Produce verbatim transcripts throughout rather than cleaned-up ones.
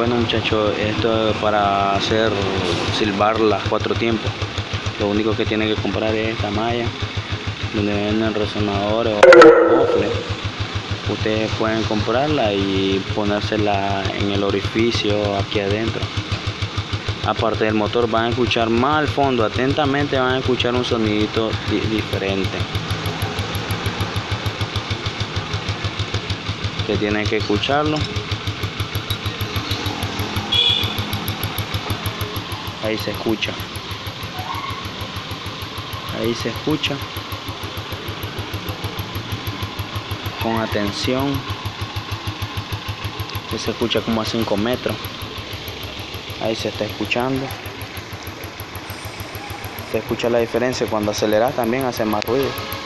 Bueno muchachos, esto es para hacer silbar las cuatro tiempos. Lo único que tienen que comprar es esta malla donde venden resonadores o gofles. Ustedes pueden comprarla y ponérsela en el orificio aquí adentro. Aparte del motor, van a escuchar más al fondo, atentamente van a escuchar un sonidito di diferente que tienen que escucharlo. Ahí se escucha, ahí se escucha con atención, que se escucha como a cinco metros. Ahí se está escuchando, se escucha la diferencia. Cuando aceleras también hace más ruido.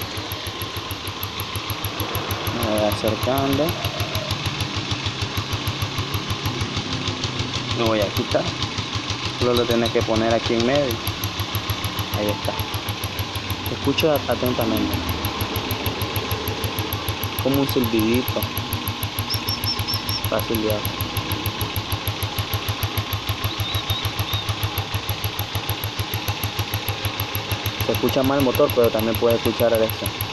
Me voy acercando, lo voy a quitar, solo lo tienes que poner aquí en medio. Ahí está, escucha atentamente como un silbidito, fácil de hacer. Se escucha más el motor, pero también puede escuchar el esto.